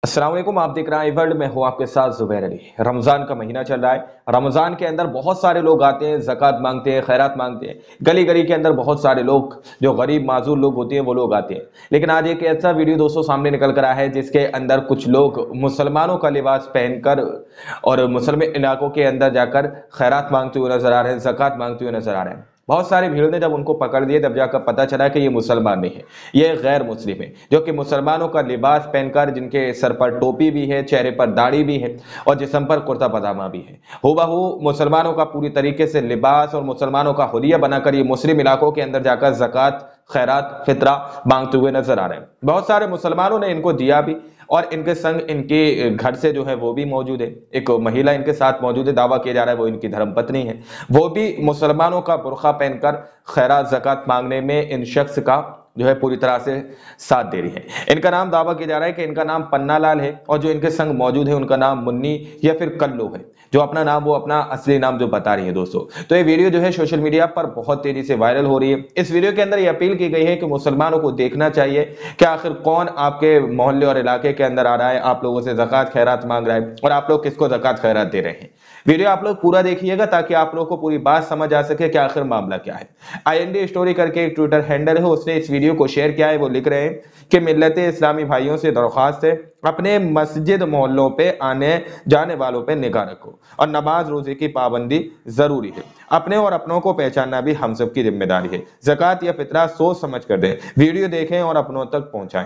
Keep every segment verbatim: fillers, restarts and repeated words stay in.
अस्सलाम वालेकुम, आप देख रहे हैं वर्ल्ड में हूँ आपके साथ जुबैर अली। रमजान का महीना चल रहा है। रमजान के अंदर बहुत सारे लोग आते हैं, ज़कात मांगते हैं, खैरात मांगते हैं। गली गली के अंदर बहुत सारे लोग जो गरीब माजूर लोग होते हैं वो लोग आते हैं। लेकिन आज एक ऐसा वीडियो दोस्तों सामने निकल कर आया है जिसके अंदर कुछ लोग मुसलमानों का लिबास पहनकर और मुसलमान इलाकों के अंदर जाकर खैरात मांगते हुए नजर आ रहे हैं, ज़कात मांगते हुए नजर आ रहे हैं। बहुत सारी भीड़ ने जब उनको पकड़ दिए तब जाकर पता चला कि ये मुसलमान नहीं है, ये गैर मुस्लिम है, जो कि मुसलमानों का लिबास पहनकर, जिनके सर पर टोपी भी है, चेहरे पर दाढ़ी भी है और जिस्म पर कुर्ता पजामा भी है। हूबहू मुसलमानों का पूरी तरीके से लिबास और मुसलमानों का हुलिया बनाकर ये मुस्लिम इलाकों के अंदर जाकर ज़कात, खैरात, फितरा मांगते हुए नजर आ रहे हैं। बहुत सारे मुसलमानों ने इनको दिया भी और इनके संग इनके घर से जो है वो भी मौजूद है। एक महिला इनके साथ मौजूद है, दावा किया जा रहा है वो इनकी धर्मपत्नी है। वो भी मुसलमानों का बुर्का पहनकर खैरात ज़कात मांगने में इन शख्स का जो है पूरी तरह से साथ दे रही है। इनका नाम, दावा किया जा रहा है कि इनका नाम पन्ना लाल है और जो इनके संग मौजूद है उनका नाम मुन्नी या फिर कल्लू है, जो अपना नाम वो अपना असली नाम जो बता रही है दोस्तों। तो ये वीडियो जो है सोशल मीडिया पर बहुत तेजी से वायरल हो रही है। इस वीडियो के अंदर ये अपील की गई है कि मुसलमानों को देखना चाहिए कि आखिर कौन आपके मोहल्ले और इलाके के अंदर आ रहा है, आप लोगों से ज़कात खैरात मांग रहा है और आप लोग किसको ज़कात खैरात दे रहे हैं। वीडियो आप लोग पूरा देखिएगा ताकि आप लोगों को पूरी बात समझ आ सके कि आखिर मामला क्या है। आई एन डी स्टोरी करके एक ट्विटर हैंडल है, उसने इस वीडियो को शेयर किया है। वो लिख रहे हैं कि मिल्लत इस्लामी भाइयों से दरख्वास्त है, अपने मस्जिद मोहल्लों पे आने जाने वालों पे निगाह रखो और नमाज रोजे की पाबंदी जरूरी है। अपने और अपनों को पहचानना भी हम सब की जिम्मेदारी है। ज़कात या फितरा सोच समझ कर दें। वीडियो देखें और अपनों तक पहुंचाएं।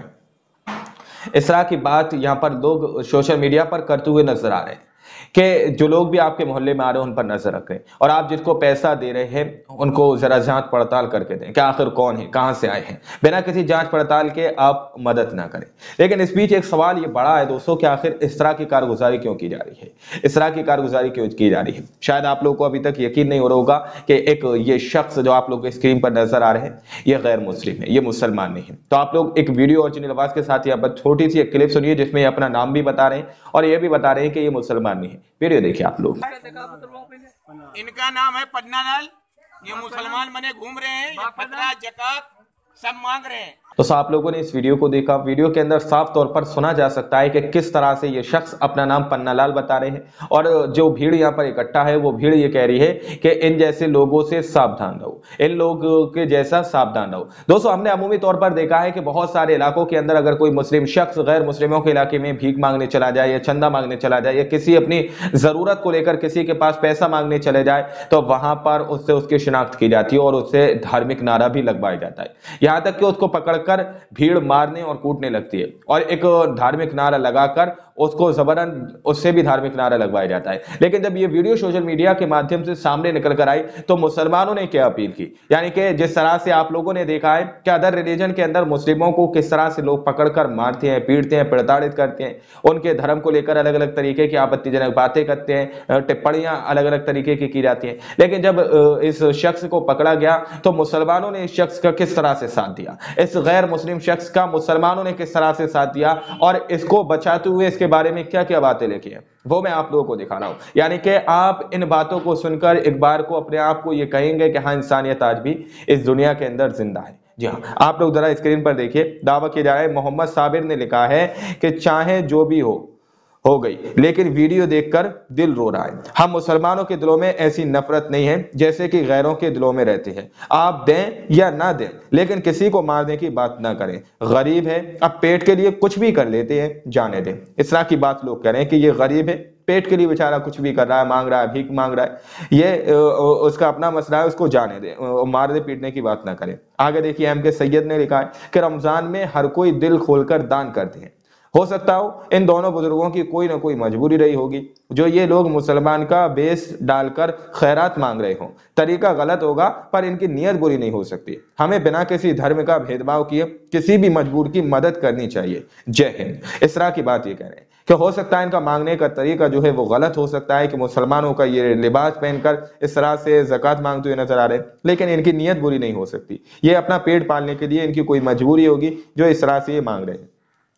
इस तरह की बात यहाँ पर लोग सोशल मीडिया पर करते हुए नजर आ रहे हैं कि जो लोग भी आपके मोहल्ले में आ रहे हैं उन पर नजर रखें और आप जिसको पैसा दे रहे हैं उनको जरा जांच पड़ताल करके दें कि आखिर कौन है, कहां से आए हैं। बिना किसी जांच पड़ताल के आप मदद ना करें। लेकिन इस बीच एक सवाल ये बड़ा है दोस्तों कि आखिर इस तरह की कारगुजारी क्यों की जा रही है, इस तरह की कारगुजारी क्यों की जा रही है। शायद आप लोग को अभी तक यकीन नहीं हो रहा होगा कि एक ये शख्स जो आप लोग स्क्रीन पर नजर आ रहे हैं ये गैर मुस्लिम है, ये मुसलमान नहीं है। तो आप लोग एक वीडियो ओरिजिनल आवाज के साथ यहाँ पर छोटी सी एक क्लिप सुनिए जिसमें ये अपना नाम भी बता रहे हैं और ये भी बता रहे हैं कि ये मुसलमान नहीं है। वीडियो देखिए आप लोग। इनका नाम है पन्ना लाल, ये मुसलमान बने घूम रहे हैं, ये फतरा ज़कात सब मांग रहे हैं। तो आप लोगों ने इस वीडियो को देखा। वीडियो के अंदर साफ तौर पर सुना जा सकता है कि किस तरह से ये शख्स अपना नाम पन्ना लाल बता रहे हैं और जो भीड़ यहाँ पर इकट्ठा है वो भीड़ ये कह रही है कि इन जैसे लोगों से सावधान रहो, इन लोगों के जैसा सावधान रहो। दोस्तों, हमने अमूमी तौर पर देखा है कि बहुत सारे इलाकों के अंदर अगर कोई मुस्लिम शख्स गैर मुस्लिमों के इलाके में भीख मांगने चला जाए या चंदा मांगने चला जाए या किसी अपनी जरूरत को लेकर किसी के पास पैसा मांगने चले जाए तो वहां पर उससे उसकी शिनाख्त की जाती है और उससे धार्मिक नारा भी लगवाया जाता है। यहां तक कि उसको पकड़कर भीड़ मारने और कूटने लगती है और एक धार्मिक नारा लगाकर उसको जबरन उससे भी धार्मिक नारा लगवाया जाता है। लेकिन जब ये वीडियो सोशल मीडिया के माध्यम से सामने निकल कर आई तो मुसलमानों ने क्या अपील की, यानी कि जिस तरह से आप लोगों ने देखा है कि अदर रिलीजन के अंदर मुस्लिमों को किस तरह से लोग पकड़कर मारते हैं, पीटते हैं, प्रताड़ित करते हैं, उनके धर्म को लेकर अलग अलग तरीके की आपत्तिजनक बातें करते हैं, टिप्पणियां अलग अलग तरीके की की जाती हैं। लेकिन जब इस शख्स को पकड़ा गया तो मुसलमानों ने इस शख्स का किस तरह से साथ दिया, इस गैर मुस्लिम शख्स का मुसलमानों ने किस तरह से साथ दिया और इसको बचाते हुए इसके बारे में क्या क्या बातें लेके हैं वो मैं आप लोगों को दिखा रहा हूं। यानी कि आप इन बातों को सुनकर एक बार को अपने आप को ये कहेंगे कि हाँ, इंसानियत आज भी इस दुनिया के अंदर जिंदा है। जी हाँ, आप लोग जरा स्क्रीन पर देखिए। दावा किया जा रहा है, मोहम्मद साबिर ने लिखा है कि चाहे जो भी हो हो गई, लेकिन वीडियो देखकर दिल रो रहा है। हम मुसलमानों के दिलों में ऐसी नफरत नहीं है जैसे कि गैरों के दिलों में रहती है। आप दें या ना दें, लेकिन किसी को मारने की बात ना करें। गरीब है, अब पेट के लिए कुछ भी कर लेते हैं, जाने दें। इस तरह की बात लोग कह रहे हैं कि ये गरीब है, पेट के लिए बेचारा कुछ भी कर रहा है, मांग रहा है, भीख मांग रहा है, ये उसका अपना मसला है, उसको जाने दे, मारने पीटने की बात ना करें। आगे देखिए, एम के सैयद ने लिखा है कि रमजान में हर कोई दिल खोलकर दान करते हैं। हो सकता हो इन दोनों बुजुर्गों की कोई ना कोई मजबूरी रही होगी जो ये लोग मुसलमान का बेस डालकर खैरात मांग रहे हों। तरीका गलत होगा पर इनकी नीयत बुरी नहीं हो सकती। हमें बिना किसी धर्म का भेदभाव किए किसी भी मजबूर की मदद करनी चाहिए। जय हिंद। इस तरह की बात ये कह रहे हैं कि हो सकता है इनका मांगने का तरीका जो है वो गलत हो सकता है कि मुसलमानों का ये लिबास पहनकर इस तरह से ज़कात मांगते हुए नजर आ रहे हैं, लेकिन इनकी नीयत बुरी नहीं हो सकती। ये अपना पेट पालने के लिए इनकी कोई मजबूरी होगी जो इस तरह से ये मांग रहे हैं।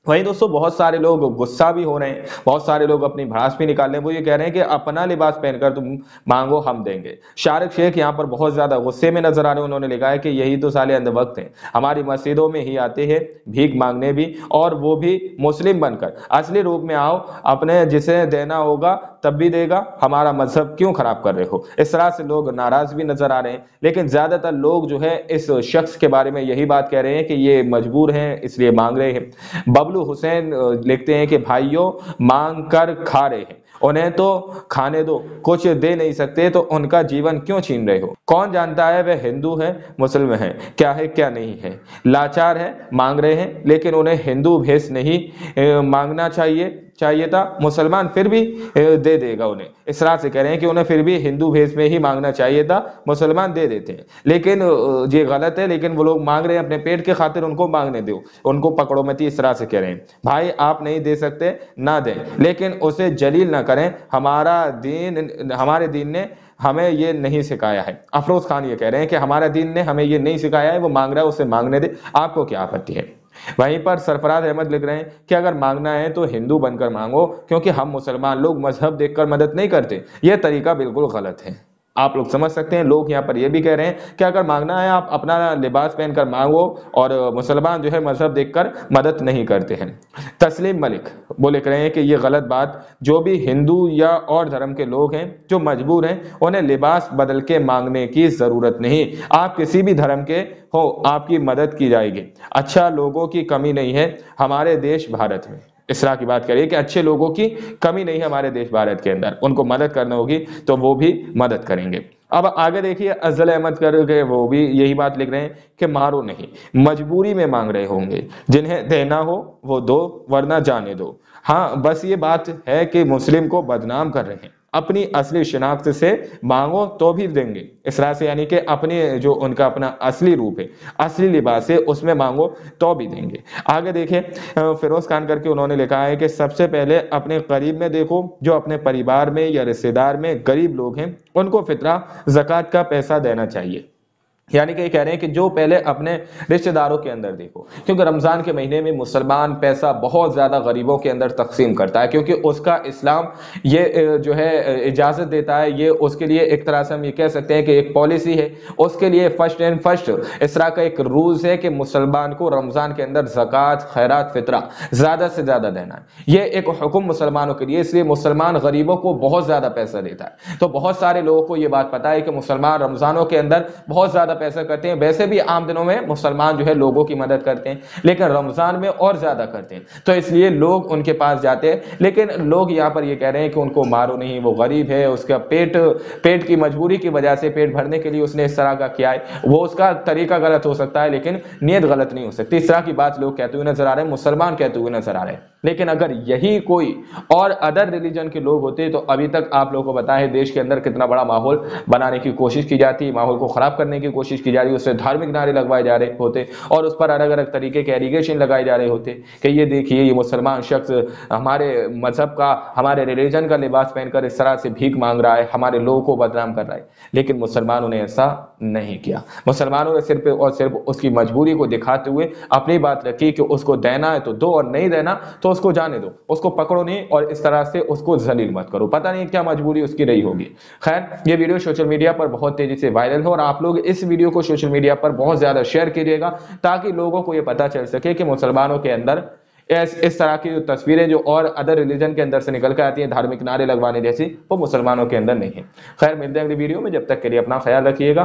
वहीं दोस्तों बहुत सारे लोग गुस्सा भी हो रहे हैं, बहुत सारे लोग अपनी भड़ास भी निकाल रहे हैं। वो ये कह रहे हैं कि अपना लिबास पहनकर तुम मांगो, हम देंगे। शारिक शेख यहाँ पर बहुत ज्यादा गुस्से में नजर आ रहे हैं। उन्होंने लिखा है कि यही तो साले अंधभक्त हैं, हमारी मस्जिदों में ही आते हैं भीख मांगने भी, और वो भी मुस्लिम बनकर। असली रूप में आओ, अपने जिसे देना होगा तब भी देगा, हमारा मजहब क्यों खराब कर रहे हो। इस तरह से लोग नाराज भी नजर आ रहे हैं। लेकिन ज्यादातर लोग जो है इस शख्स के बारे में यही बात कह रहे हैं कि ये मजबूर हैं इसलिए मांग रहे हैं। बबलू हुसैन लिखते हैं कि भाइयों मांग कर खा रहे हैं, उन्हें तो खाने दो, कुछ दे नहीं सकते तो उनका जीवन क्यों छीन रहे हो। कौन जानता है वह हिंदू है मुस्लिम है, क्या है क्या नहीं है। लाचार है, मांग रहे हैं, लेकिन उन्हें हिंदू भेष नहीं ए, मांगना चाहिए चाहिए था। मुसलमान फिर भी दे देगा उन्हें। इस तरह से कह रहे हैं कि उन्हें फिर भी हिंदू भेष में ही मांगना चाहिए था, मुसलमान दे देते हैं। लेकिन ये गलत है, लेकिन वो लोग मांग रहे हैं अपने पेट के खातिर, उनको मांगने दो, उनको पकड़ो मत। इस तरह से कह रहे हैं भाई आप नहीं दे सकते ना दें, लेकिन उसे जलील ना करें। हमारा दीन हमारे दीन ने हमें ये नहीं सिखाया है। अफरोज खान ये कह रहे हैं कि हमारा दीन ने हमें ये नहीं सिखाया है, वो मांग रहा है उसे मांगने दे, आपको क्या आपत्ति है। वहीं पर सरफराज अहमद लिख रहे हैं कि अगर मांगना है तो हिंदू बनकर मांगो, क्योंकि हम मुसलमान लोग मजहब देखकर मदद नहीं करते। यह तरीका बिल्कुल गलत है। आप लोग समझ सकते हैं, लोग यहाँ पर यह भी कह रहे हैं कि अगर मांगना है आप अपना लिबास पहनकर मांगो, और मुसलमान जो है मजहब देखकर मदद नहीं करते हैं। तस्लीम मलिक वो लिख रहे हैं कि यह गलत बात, जो भी हिंदू या और धर्म के लोग हैं जो मजबूर हैं, उन्हें लिबास बदल के मांगने की जरूरत नहीं। आप किसी भी धर्म के हो, आपकी मदद की जाएगी। अच्छा लोगों की कमी नहीं है हमारे देश भारत में। इस तरह की बात करिए कि अच्छे लोगों की कमी नहीं है हमारे देश भारत के अंदर, उनको मदद करना होगी तो वो भी मदद करेंगे। अब आगे देखिए अफजल अहमद करके वो भी यही बात लिख रहे हैं कि मारो नहीं, मजबूरी में मांग रहे होंगे, जिन्हें देना हो वो दो, वरना जाने दो। हाँ बस ये बात है कि मुस्लिम को बदनाम कर रहे हैं। अपनी असली शिनाख्त से मांगो तो भी देंगे। इस तरह से यानी कि अपने जो उनका अपना असली रूप है, असली लिबास है, उसमें मांगो तो भी देंगे। आगे देखें फिरोज खान करके उन्होंने लिखा है कि सबसे पहले अपने करीब में देखो, जो अपने परिवार में या रिश्तेदार में गरीब लोग हैं उनको फितरा ज़कात का पैसा देना चाहिए। यानी कि कह रहे हैं कि जो पहले अपने रिश्तेदारों के अंदर देखो, क्योंकि रमजान के महीने में मुसलमान पैसा बहुत ज्यादा गरीबों के अंदर तकसीम करता है, क्योंकि उसका इस्लाम ये जो है इजाजत देता है। ये उसके लिए एक तरह से हम ये कह सकते हैं कि एक पॉलिसी है, उसके लिए फर्स्ट एंड फर्स्ट इस तरह का एक रूल्स है कि मुसलमान को रमजान के अंदर ज़कात खैरात फितरा ज्यादा से ज्यादा देना है। ये एक हुक्म मुसलमानों के लिए, इसलिए मुसलमान गरीबों को बहुत ज्यादा पैसा देता है। तो बहुत सारे लोगों को ये बात पता है कि मुसलमान रमजानों के अंदर बहुत ज्यादा पैसा करते हैं। वैसे भी आम दिनों में मुसलमान जो है लोगों की मदद करते हैं, लेकिन रमजान में और ज्यादा करते हैं, तो इसलिए लोग उनके पास जाते हैं। लेकिन लोग यहाँ पर ये कह रहे हैं कि उनको मारो नहीं, वो गरीब है, उसका पेट पेट की मजबूरी की वजह से, पेट भरने के लिए उसने इस तरह का किया है। वो उसका तरीका गलत हो सकता है, लेकिन नीयत गलत नहीं हो सकती। इस तरह की बात लोग कहते हुए नजर आ रहे हैं, मुसलमान कहते हुए नजर आ रहे हैं। लेकिन अगर यही कोई और अदर रिलीजन के लोग होते तो अभी तक आप लोगों को पता है देश के अंदर कितना बड़ा माहौल बनाने की कोशिश की जाती, माहौल को खराब करने की कोशिश की जा रही, उससे धार्मिक नारे लगवाए जा रहे होते और उस पर अलग अलग तरीके के एलिगेशन लगाए जा रहे होते कि ये देखिए ये मुसलमान शख्स हमारे मजहब का, हमारे रिलीजन का लिबास पहनकर इस तरह से भीख मांग रहा है, हमारे लोगों को बदनाम कर रहा है। लेकिन मुसलमानों ने ऐसा नहीं किया। मुसलमानों ने सिर्फ और सिर्फ उसकी मजबूरी को दिखाते हुए अपनी बात रखी कि उसको देना है तो दो, और नहीं देना तो उसको जाने दो, उसको पकड़ो नहीं और इस तरह से उसको जलील मत करो। पता नहीं क्या मजबूरी उसकी रही होगी। खैर ये वीडियो सोशल मीडिया पर बहुत तेजी से वायरल हो और आप लोग इस वीडियो को सोशल मीडिया पर बहुत ज्यादा शेयर कीजिएगा ताकि लोगों को यह पता चल सके कि मुसलमानों के अंदर इस, इस तरह की तस्वीरें जो और अदर रिलीजन के अंदर से निकल कर आती हैं, धार्मिक नारे लगवाने जैसी, वो मुसलमानों के अंदर नहीं है। खैर मिलते हैं अगली वीडियो में, जब तक के लिए अपना ख्याल रखिएगा।